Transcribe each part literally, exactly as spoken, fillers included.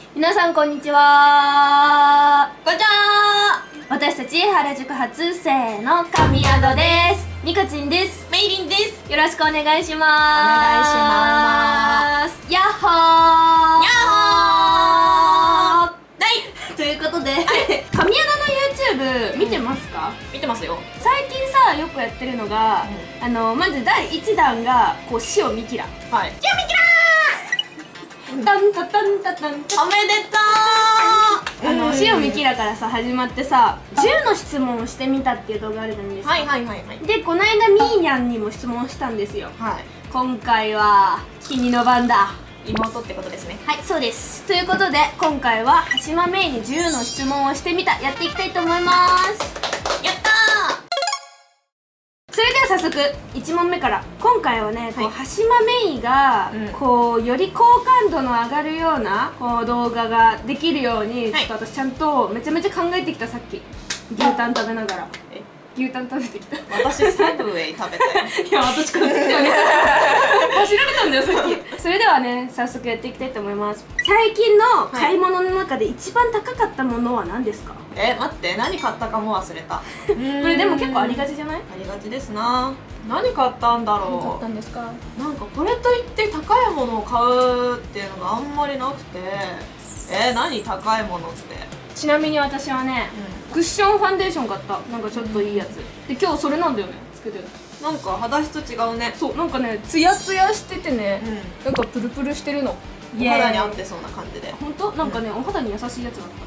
皆さんこんにちは。 こんにちは。 私たち原宿初生の神宿です。ニカチンです。 メイリンです。 よろしくお願いします。お願いします。 やっほーやっほー。はいということで、はい、神宿の YouTube 見てますか？ うん、見てますよ。 最近さ、よくやってるのが、うん、あのまずだいいちだんがこうシオミキラ。 はい。シオミキラー。 タンタタンタタンタン。 おめでとう。 あのシオミキラからさ始まってさ、じゅうの質問をしてみたっていう動画あるじゃないですか。 はいはいはいはい。 でこの間ミーニャンにも質問したんですよ。 はい。 今回は君の番だ。 妹ってことですね。 はい、そうです。ということで今回ははしまめいにじゅうの質問をしてみた、やっていきたいと思います。 やったー。 それでは早速いちもんめから。今回はね、こうはしまめいが、うん、こうより好感度の上がるようなこう動画ができるように、はい、ちょっと私ちゃんとめちゃめちゃ考えてきた。さっき牛タン食べながら。え牛タン食べてきた。 私サブウェイ食べたよ。 いや私買ってきたよね。走られたんだよさっき。それではね、早速やっていきたいと思います。最近の買い物の中で一番高かったものは何ですか？ え、待って、何買ったかも忘れた。これでも結構ありがちじゃない？ ありがちですな。何買ったんだろう。 何買ったんですか？ なんかこれといって高いものを買うっていうのがあんまりなくて。えー、何高いものって。 ちなみに私はね、うん、クッションファンデーション買った。なんかちょっといいやつで、今日それなんだよね、つけてる。 なんか肌質違うね。 そう、なんかね、ツヤツヤしててね、うん、なんかプルプルしてるの。 お肌に合ってそうな感じで。 本当？なんかね、うん、お肌に優しいやつだった。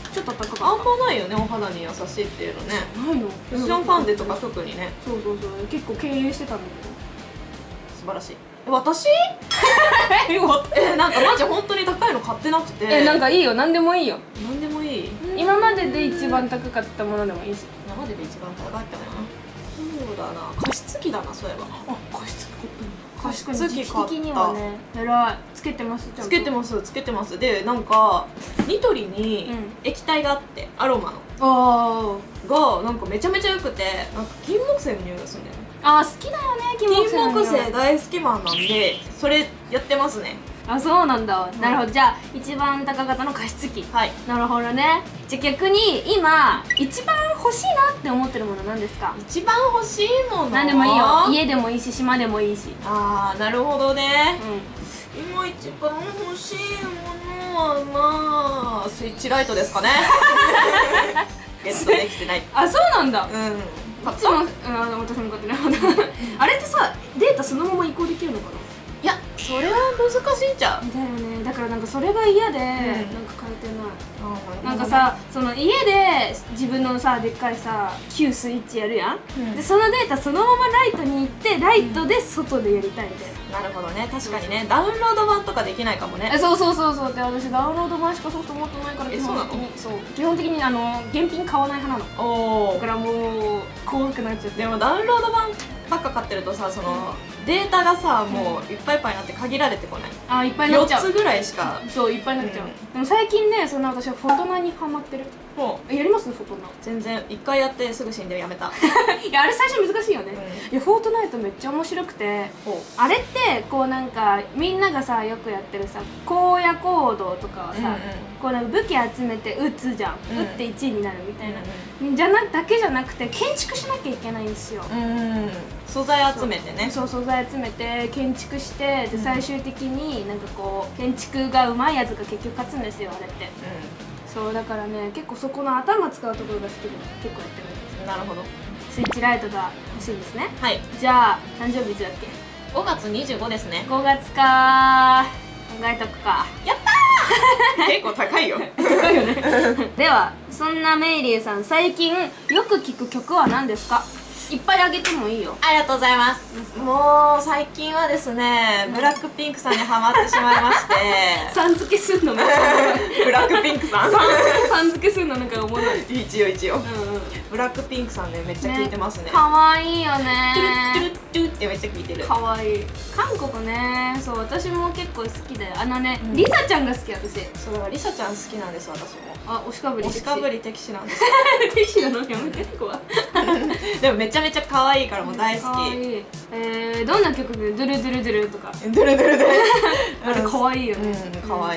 ちょっと高かった。 あんまないよね、お肌に優しいっていうのね。 ないの？ クッションファンデとか特にね。 そうそうそう、結構経由してたんだけど。 素晴らしい。え、私？え、なんかマジ本当に高いの買ってなくて。 え、なんかいいよ、なんでもいいよ。 なんでもいい。 今までで一番高かったものでもいいし。 今までで一番高かったもの。そうだな、加湿器だな、そういえば。 あ、加湿器買ったんだ。 加湿器買った。 的にはね、えらい。つけてます。 つけてます、つけてます。で、なんかニトリに液体があって、アロマの。ああ。がなんかめちゃめちゃ良くて、なんか金木犀の匂いがするんだよね。あー、好きだよね、金木犀。金木犀大好きマンなんで、それやってますね。 あ、そうなんだ。なるほど。じゃあ一番高型の加湿器。はい。なるほどね。じゃあ逆に今一番欲しいなって思ってるもの何ですか？ 一番欲しいもの。 何でもいいよ。家でもいいし、島でもいいし。 ああ、なるほどね。うん。今一番欲しいものはまあスイッチライトですかね。ゲットできてない。あ、そうなんだ。うん。いつも、うん、私も買ってない。 あれってさ、データそのまま移行できるのかな？ いや、それは難しいんちゃう。 だよね。だからなんかそれが嫌で、なんか変えてない。なんかさ、その家で自分のさ、でっかいさ、旧スイッチやるやん。で、そのデータそのままライトに行って、ライトで外でやりたいみたいな。 なるほどね、確かにね。ダウンロード版とかできないかもね。 そうそうそうそう。で、私ダウンロード版しかソフト持ってないから基本的に、そう、基本的にあの現品買わない派なの。おお。だからもう怖くなっちゃって。 でもダウンロード版ばっか買ってるとさ、そのデータがさ、もういっぱいいっぱいになって限られてこない。 あ、いっぱいになっちゃう。 よっつぐらいしか。 そう、いっぱいになっちゃう。でも最近ね、そんな私はフォトナにハマってる。もうやります？フォトナ。 全然一回やってすぐ死んでやめた。 いや、あれ最初難しいよね。いや、フォートナイトめっちゃ面白くて、あれってこうなんかみんながさよくやってるさ、荒野行動とかはさ、こうなんか武器集めて撃つじゃん。撃っていちいになるみたいな。じゃなだけじゃなくて建築しなきゃいけないんですよ。 素材集めてね。 そう、素材集めて建築して、で最終的になんかこう建築がうまいやつが結局勝つんですよ、あれって。そうだからね、結構そこの頭使うところが好きで結構やってるんです。 なるほど。 スイッチライトが欲しいんですね。はい。じゃあ誕生日いつだっけ？ ごがつにじゅうごですね。 ごがつかー。考えとくか。 やったー。結構高いよ。 高いよね。ではそんなメイリーさん、最近よく聴く曲は何ですか？いっぱいあげてもいいよ。 ありがとうございます。もう最近はですね、ブラックピンクさんにハマってしまいまして。 さん付けすんのね。 ブラックピンクさん。 さん付けすんのなんかおもろい。 一応一応。ブラックピンクさんね、めっちゃ聴いてますね。 可愛いよね。 トゥルットゥルットゥルってめっちゃ聴いてる。 可愛い。韓国ね、そう私も結構好きだよ。あのね、リサちゃんが好き私。 それはリサちゃん好きなんです私も。 あ、押しかぶり。 押しかぶり敵視なんです。 敵視なのやめてこは。 でもめちゃめちゃ可愛いからもう大好き。 ええ、どんな曲でドゥルドゥルドゥルとか。 ドゥルドゥルドゥル。 あれ可愛いよね。 可愛い。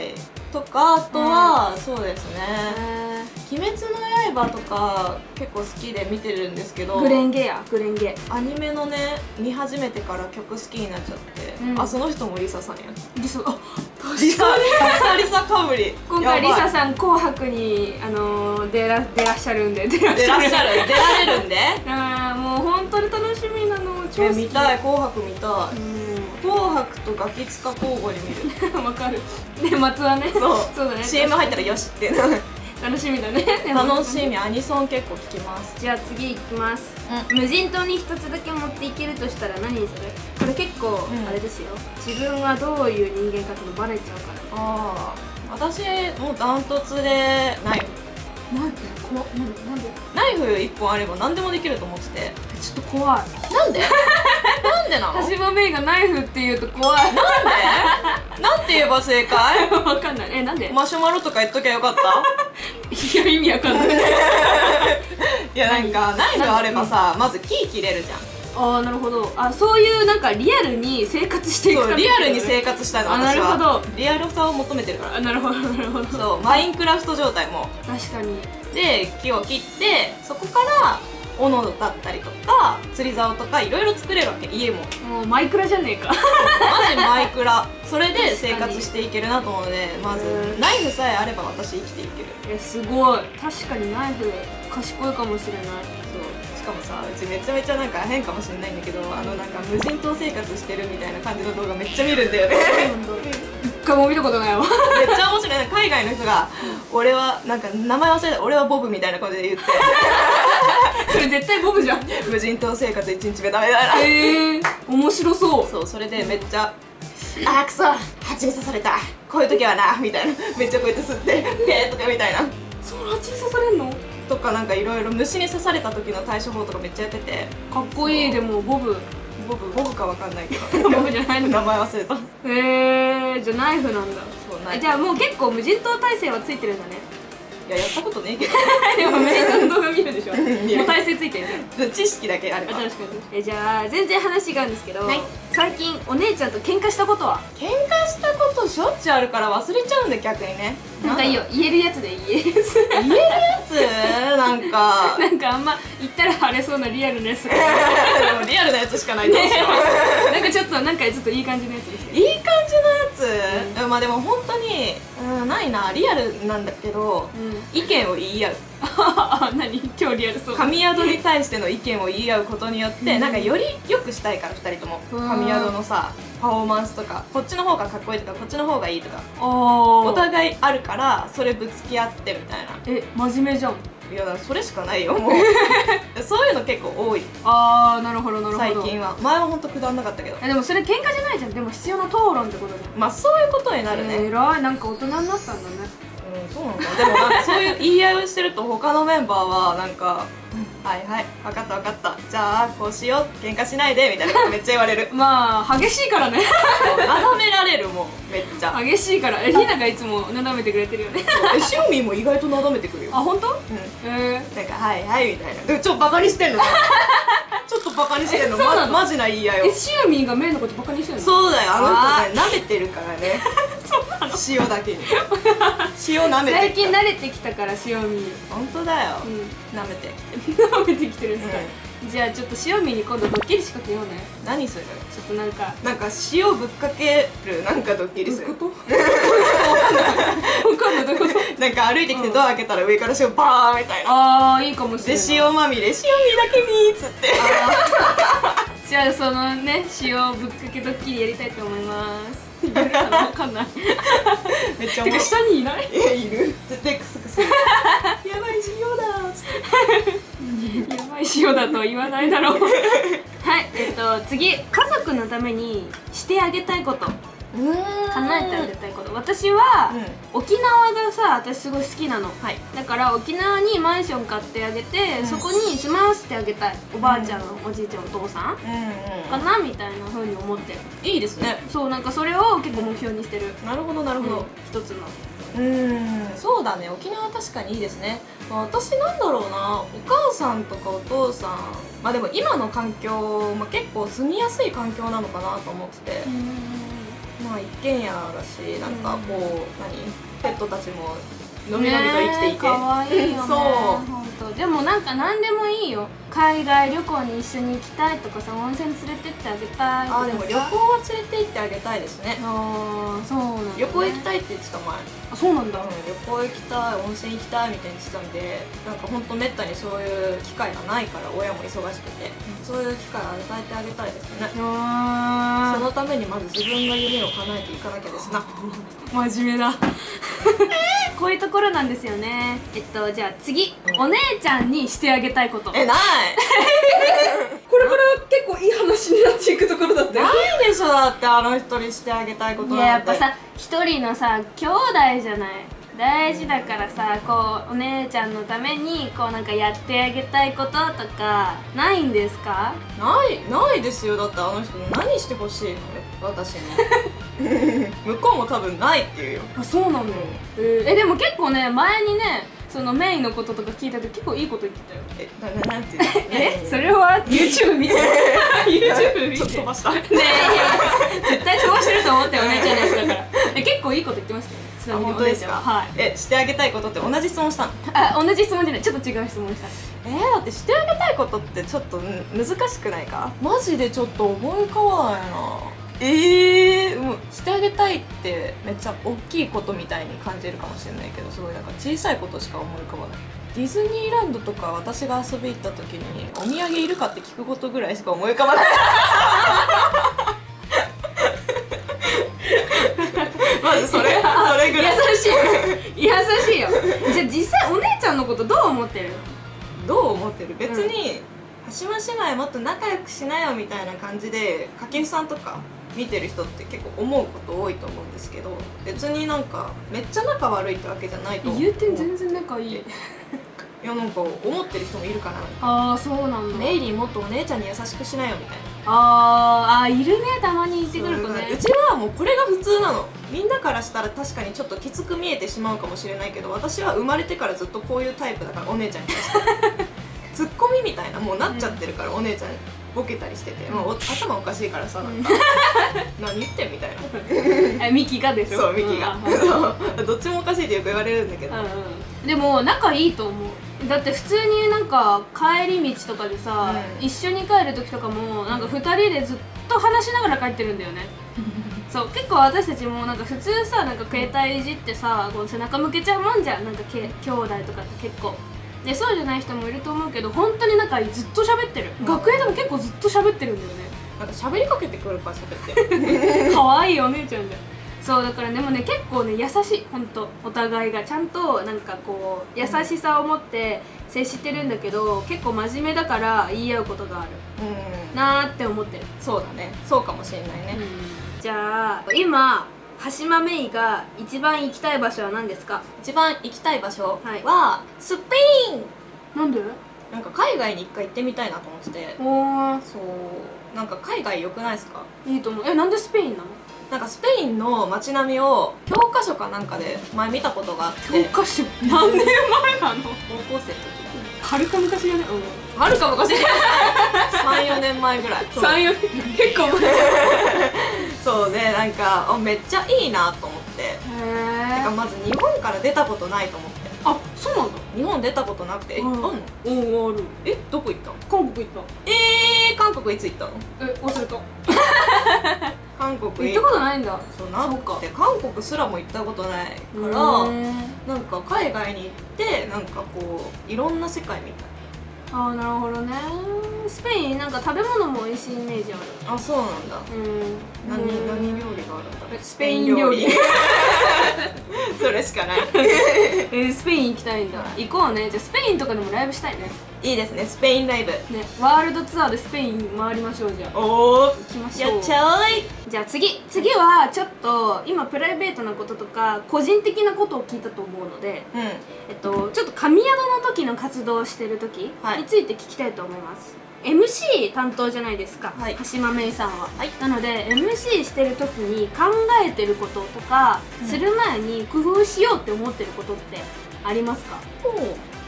とか、あとは、うん、そうですね「鬼滅の刃」とか結構好きで見てるんですけど、 グレンゲやグレンゲアニメのね見始めてから曲好きになっちゃって、うん、あその人もリサさんや。 リサあリサリサかぶり。 今回リサさん「紅白に」あのー、出ら出らっしゃるんで出らっしゃる出られるんでああもう本当に楽しみなの。超好き。 見たい、紅白見たい。紅白とガキ使交互に見る。 わかる。年末はね。 そうそうだね。 シーエム 入ったらよしって楽しみだね。 楽しみ。アニソン結構聞きます。 じゃあ次いきます、うん、無人島に一つだけ持っていけるとしたら何にする？これ結構あれですよ、うん、自分はどういう人間かってバレちゃうから。 ああ私もうダントツでナイフ。 ナイフ？怖っ。なんで？ ナイフいっぽんあれば何でもできると思ってて。 ちょっと怖い。 なんで？なんでなの？ はじまめいがナイフって言うと怖い。 なんで？なんて言えば正解？ わかんない。え、なんで？ マシュマロとか言っときゃよかった？ いや、意味わかんない。いや、なんかナイフあればさ、まず木切れるじゃん。 ああ、なるほど。あ、そういうなんかリアルに生活していくために、 リアルに生活したいの。私はなるほど。 リアルさを求めてるから。 あ、なるほどなるほど。 そう、マインクラフト状態も。 確かに。 で、木を切ってそこから斧だったりとか釣り竿とかいろいろ作れるわけ。家ももうマイクラじゃねえか。 マジマイクラ。それで生活していけるなと思うので、まずナイフさえあれば私生きていける。 え、すごい。確かにナイフ賢いかもしれない。 そう、しかもさ、うちめちゃめちゃなんか変かもしれないんだけど、あのなんか無人島生活してるみたいな感じの動画めっちゃ見るんだよね。 一回も見たことないわ。 めっちゃ面白い。海外の人が「俺はなんか名前忘れた、俺はボブ」みたいな感じで言ってそれ絶対ボブじゃん。 無人島生活いちにちめダメだな。 へえ、面白そう。 そう、それでめっちゃ「あーくそ蜂に刺された、こういう時はな」みたいな、めっちゃこうやって吸って「ペー」とかみたいな。 その蜂に刺されんのとか、なんかいろいろ虫に刺された時の対処法とかめっちゃやっててかっこいい。でもボブボブボブかわかんないけどボブじゃないの。 名前忘れた。 へえ、じゃあナイフなんだ。 そう、ナイフ。 じゃあもう結構無人島耐性はついてるんだね。 いや、やったことねえけど。 でも無人島の動画見るでしょ。もう耐性ついてるじゃん。 知識だけあれば。 確かに。え、じゃあ全然話があるんですけど、はい、最近お姉ちゃんと喧嘩したことは？ 喧嘩したことしょっちゅうあるから忘れちゃうんで、逆にね。 なんかいいよ、言えるやつで言えるやつ。 言えるやつなんかなんかあんま言ったら晴れそうなリアルなやつ。でもリアルなやつしかないどうしよう。なんかちょっとなんかちょっといい感じのやつです。 いい感じのやつ、うん、まあでも本当に、うん、ないな。リアルなんだけど、うん、意見を言い合う。 何？超リアルそう。 神宿に対しての意見を言い合うことによって、うん、なんかより良くしたいからふたりとも。神宿のさパフォーマンスとか、こっちの方がかっこいいとかこっちの方がいいとかお互いあるから、それぶつけ合ってみたいな。 え、真面目じゃん。 いや、それしかないよもう。そういうの結構多い。 ああ、なるほどなるほど。 最近は。前は本当くだんなかったけど。 でもそれ喧嘩じゃないじゃん。でも必要な討論ってことじゃん。 まあそういうことになるね。 えらい、なんか大人になったんだね。 うん、そうなんだ。でもなんかそういう言い合いをしてると他のメンバーはなんか「はいはい、分かった分かった、じゃあこうしよう、喧嘩しないで」みたいなことめっちゃ言われる。 まあ激しいからね。 なだめられる。もうめっちゃ激しいから。え、ひながいつもなだめてくれてるよね。 え、しおみんも意外となだめてくるよ。 あ、本当？うん。 え、なんか「はいはい」みたいな。でもちょっとバカにしてんの。ちょっとバカにしてんの。マジな言い合いを。 え、しおみんがメイのことバカにしてんの？ そうだよ、あの人ね、舐めてるからね。塩だけに。塩舐めて。 最近慣れてきたから、しおみん。 本当だよ。舐めて。 舐めてきてるんですか？じゃあちょっとしおみんに今度ドッキリ仕掛けようね。 何する？ ちょっとなんかなんか塩ぶっかけるなんかドッキリする。 どういうこと？わかんない。どういうこと？ なんか歩いてきてドア開けたら上から塩バーンみたいな。 ああ、いいかもしれない。 で塩まみれ、塩みだけにっつって。 じゃあそのね、塩ぶっかけドッキリやりたいと思います。いるかな、わかんない。 めっちゃてか下にいない？ え、いる。絶対クスクス。やばい塩だっつって。やばい塩だとは言わないだろう。はい、えっと次、家族のためにしてあげたいこと。叶えてあげたいこと。私は、うん、沖縄がさ、私すごい好きなの、はい、だから沖縄にマンション買ってあげて、うん、そこに住まわせてあげたい。おばあちゃん、うん、おじいちゃん、お父さん、うん、かなみたいな風に思ってる。 いいですね。 そう、なんかそれを結構目標にしてる。 なるほどなるほど、うん、一つの。うーん、そうだね。沖縄確かにいいですね。まあ、私なんだろうな、お母さんとかお父さん、まあでも今の環境、まあ、結構住みやすい環境なのかなと思ってて、まあ一軒家だし、なんかこう、何ペットたちものびのびと生きていて、 可愛いよね。 そう本当。でもなんか何でもいいよ。海外旅行に一緒に行きたいとかさ、温泉連れてってあげたいとかさ。 あ、でも旅行は連れて行ってあげたいですね。 ああ、そうなんだ、ね、 旅行行きたいって言ってた前。 あ、そうなんだ、うん、 旅行行きたい、温泉行きたいみたいに言ってたんで、なんかほんとめったにそういう機会がないから親も忙しくて、うん、そういう機会を与えてあげたいですね。あ、そのためにまず自分の夢を叶えていかなきゃですな。 真面目だこういうところなんですよね。えっとじゃあ次、うん、お姉ちゃんにしてあげたいこと。 え、ないこれから結構いい話になっていくところだって。 ないでしょ。だってあの人にしてあげたいことなんて。 いや、やっぱさ、一人のさ兄弟じゃない、大事だからさ、こうお姉ちゃんのためにこうなんかやってあげたいこととかないんですか？ ないないですよ。だってあの人何してほしいの私に向こうも多分ないっていうよ。 あ、そうなんだよ、うん、えー、えでも結構ね、前にねそのメインのこととか聞いた時結構いいこと言ってたよ。 え、な、なんて言うのえ、それは YouTube 見てYouTube 見てちょっと飛ばしたねえ、絶対飛ばしてると思ったよ、お姉ちゃんのやつだからえ、結構いいこと言ってましたよ。 あ、本当ですか？はい。え、してあげたいことって同じ質問したの？ あ、同じ質問じゃない、ちょっと違う質問した。 えー、だってしてあげたいことってちょっと難しくないか？マジでちょっと思い浮かばないな。ええー、もうしてあげたいってめっちゃ大きいことみたいに感じるかもしれないけど、すごいなんか小さいことしか思い浮かばない。ディズニーランドとか私が遊び行った時にお土産いるかって聞くことぐらいしか思い浮かばないまずそれそれぐらい優しい優しいよ。じゃあ実際お姉ちゃんのことどう思ってる？ どう思ってる？別に、うん、橋島姉妹もっと仲良くしなよみたいな感じで掛布さんとか見てる人って結構思うこと多いと思うんですけど、別になんかめっちゃ仲悪いってわけじゃないと思う。 言うて全然仲いい。 いや、なんか思ってる人もいるかな。 ああ、そうなんだ。 メイリーもっとお姉ちゃんに優しくしなよみたいな。 あーあー、いるね、たまに言ってくる子ね。 うちはもうこれが普通なの。みんなからしたら確かにちょっときつく見えてしまうかもしれないけど、私は生まれてからずっとこういうタイプだから、お姉ちゃんに対してツッコミみたいなもうなっちゃってるから、うん、お姉ちゃんボケたりしてて、まあ、頭おかしいからさ、なんか何言ってんみたいなえ、ミキがでしょ。 そう、ミキが、うん、どっちもおかしいってよく言われるんだけど、うんうん、でも仲いいと思う。だって普通になんか帰り道とかでさ、うん、一緒に帰る時とかもなんかふたりでずっと話しながら帰ってるんだよねそう結構私たちもなんか普通さなんか携帯いじってさこう背中向けちゃうもんじゃん、なんかけ兄弟とかって結構でそうじゃない人もいると思うけど本当になんかずっと喋ってる、うん、学園でも結構ずっと喋ってるんだよね。 なんか喋りかけてくるから喋ってる可愛いお姉ちゃんだよ。そうだからでもね結構ね優しい本当お互いがちゃんとなんかこう優しさを持って接してるんだけど結構真面目だから言い合うことがある、うん、なーって思ってる。 そうだね、そうかもしれないね、 うん、じゃあ今橋島メイが一番行きたい場所は何ですか？ 一番行きたい場所は、はい、スペイン。 なんで？ なんか海外に一回行ってみたいなと思ってて。おー、そうなんか海外良くないですか？ いいと思う。え、なんでスペインなの？ なんかスペインの街並みを教科書かなんかで前見たことがあって。 教科書何年前なの？ 高校生の時だね。 はるか昔じゃね？ うん、はるか昔さん、よねんまえぐらい。 さん、よねん結構前そうで、なんかめっちゃいいなと思って。へー。てかまず日本から出たことないと思って。 あ、そうなんだ。 日本出たことなくて。え、あんの？ おー、ある。 え、どこ行ったの？ 韓国行った。 えー、韓国いつ行ったの？ え、忘れた韓国行ったことないんだ。 そうなんか韓国すらも行ったことないからなんか海外に行ってなんかこういろんな世界みたい。 ああ、なるほどね。スペインなんか食べ物も美味しいイメージある。 あ、そうなんだ。うん。何何料理があるんだ。 スペイン料理それしかないえ、スペイン行きたいんだ。行こうね。じゃあスペインとかでもライブしたいね。 いいですね、スペインライブね。 ワールドツアーでスペイン回りましょう。じゃあおお、 行きましょう。 やっちゃおい。 じゃあ次次はちょっと今プライベートなこととか個人的なことを聞いたと思うので、うん、えっとちょっと神宿の時の活動をしてる時について聞きたいと思います、はい、エムシー 担当じゃないですか、はい、橋島メイさんは、はい、なので エムシー してる時に考えてることとか、うん、する前に工夫しようって思ってることってありますか？ お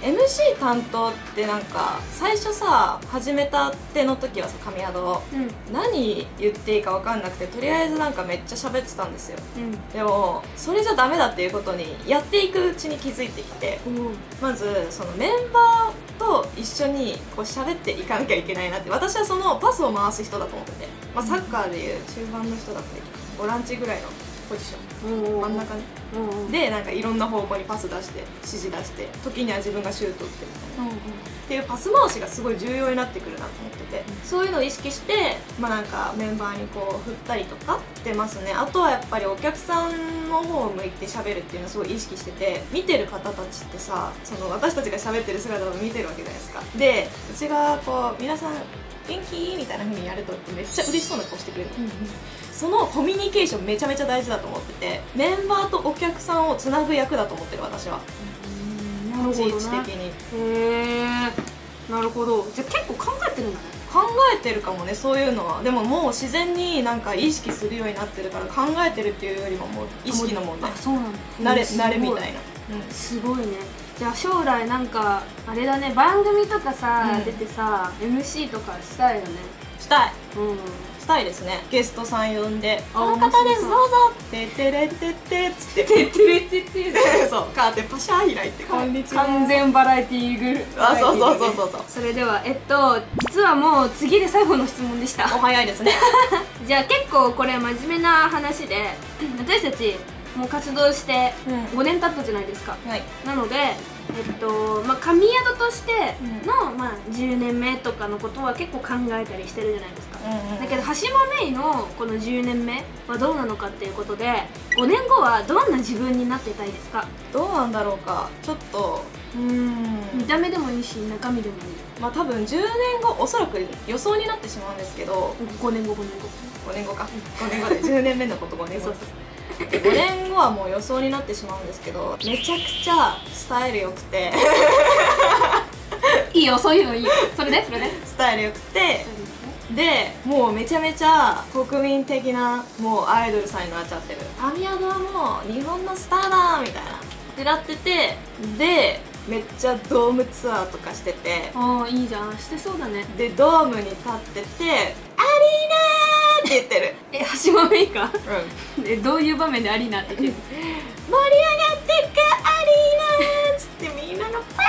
エムシー 担当ってなんか最初さ始めたての時はさ神宿を、うん、何言っていいか分かんなくてとりあえずなんかめっちゃ喋ってたんですよ、うん、でもそれじゃダメだっていうことにやっていくうちに気づいてきて、うん、まずそのメンバーと一緒にこう喋っていかなきゃいけないなって。私はそのパスを回す人だと思ってて、まあ、サッカーでいう中盤の人だったりボランチぐらいのポジション真ん中にでなんかいろんな方向にパス出して指示出して時には自分がシュート打ってみたいな、うんうん、っていうパス回しがすごい重要になってくるなと思ってて、そういうのを意識してまあなんかメンバーにこう振ったりとかしてますね。あとはやっぱりお客さんの方を向いて喋るっていうのをすごい意識してて、見てる方たちってさその私たちが喋ってる姿を見てるわけじゃないですか。でうちがこう皆さん元気みたいな風にやるとめっちゃ嬉しそうな顔してくれる、うんうん、そのコミュニケーションめちゃめちゃ大事だと思ってて、メンバーとお客さんをつなぐ役だと思ってる私は。立ち位置的に。 へー、なるほど。じゃあ結構考えてるんだね。 考えてるかもね、そういうのは。でももう自然になんか意識するようになってるから、考えてるっていうよりももう意識の問題。 あ、そうなんだ。慣れ慣れみたいな、 うん、すごいね。じゃあ将来なんかあれだね、番組とかさ、うん、出てさ エムシー とかしたいよね。 したい、うん、したいですね。ゲストさん呼んで「この方ですどうぞ」ててれてってっつって「ててれてって」そうカーテンパシャー開いて「こんにちは」 完全バラエティーグル。 あ、そうそうそうそうそう。 それではえっと実はもう次で最後の質問でした。 お早いですね。 じゃあ結構これ真面目な話で、私たちもう活動してごねん経ったじゃないですか、うん、はい、なのでえっとまあ、神宿としての、うん、まあ、じゅうねんめとかのことは結構考えたりしてるじゃないですか、うんうん、だけどはしまめいのこのじゅうねんめはどうなのかっていうことで、ごねんごはどんな自分になっていたいですか？ どうなんだろうか。ちょっとうーん見た目でもいいし中身でもいい。 まあ多分じゅうねんごおそらく予想になってしまうんですけど、 ごねんごごねんごごねんごかごねんごでじゅうねんめのことごねんごそうそうごねんごはもう予想になってしまうんですけど、めちゃくちゃスタイル良くていいよ、そういうのいいよ。それでそれでスタイル良くて、でもうめちゃめちゃ国民的なもうアイドルさんになっちゃってる。神宿はもう日本のスターだみたいなってなってて、でめっちゃドームツアーとかしてて、 ああいいじゃん、してそうだね。 でドームに立ってて「アリーナ!」って言ってる。 え、はしまめいか？ うん。 え、どういう場面でアリーナって言ってる？ 盛り上がってっかアリーナーっつってみんながパ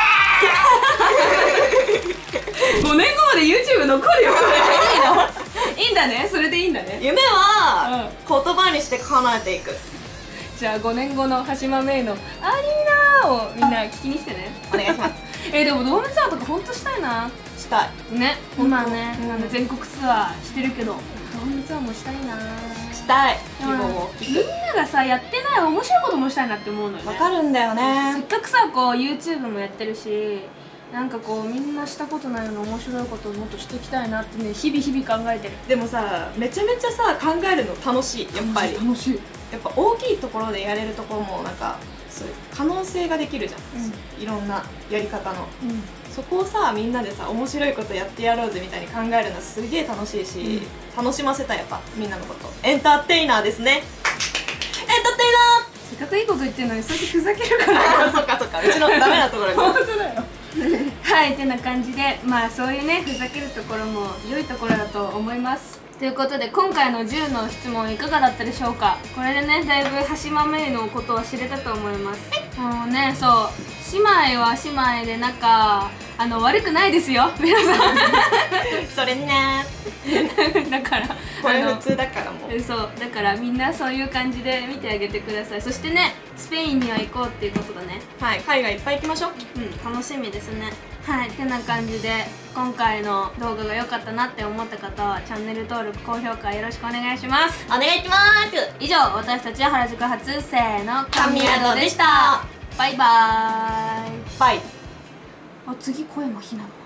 ーごねんごまで YouTube 残るよ。いいの？いいんだね、それでいいんだね。 夢は言葉にして叶えていく。 じゃあごねんごのはしまめいのアリーナーをみんな聞きに来てね。 お願いします。 え、でもドームツアーとかほんとしたいな。 したいね、今ね、うん、あの全国ツアーしてるけどドームツアーもしたいな。 したい。希望をみんながさやってない面白いこともしたいなって思うのよね。 わかるんだよね。 せっかくさこう YouTube もやってるし、なんかこうみんなしたことないような面白いことをもっとしていきたいなってね、日々日々考えてる。 でもさめちゃめちゃさ考えるの楽しい。やっぱり楽しい。 やっぱ大きいところでやれるところもなんかそういう可能性ができるじゃん、うん、いろんなやり方の、うん、そこをさみんなでさ面白いことやってやろうぜみたいに考えるのはすげえ楽しいし、うん、楽しませたい。やっぱみんなのことエンターテイナーですね。エンターテイナー。 せっかくいいこと言ってるのにそうやってふざけるからそっかそっか、うちのダメなところが本当だよ。はいってな感じで、まあそういうねふざけるところも良いところだと思います。ということで今回のじゅうの質問いかがだったでしょうか。これでねだいぶはしまめいのことは知れたと思います。もうね、そう姉妹は姉妹で仲あの悪くないですよ皆さん。 それねだからこれ普通だからもうそうだからみんなそういう感じで見てあげてください。そしてねスペインには行こうっていうことだね。 はい、海外いっぱい行きましょう。 うん、楽しみですね。はい、てな感じで今回の動画が良かったなって思った方はチャンネル登録高評価よろしくお願いします。 お願いします。 以上私たち原宿発せーの神宿でした。バイバーイ。 バイ。 あ、次小山ひなの。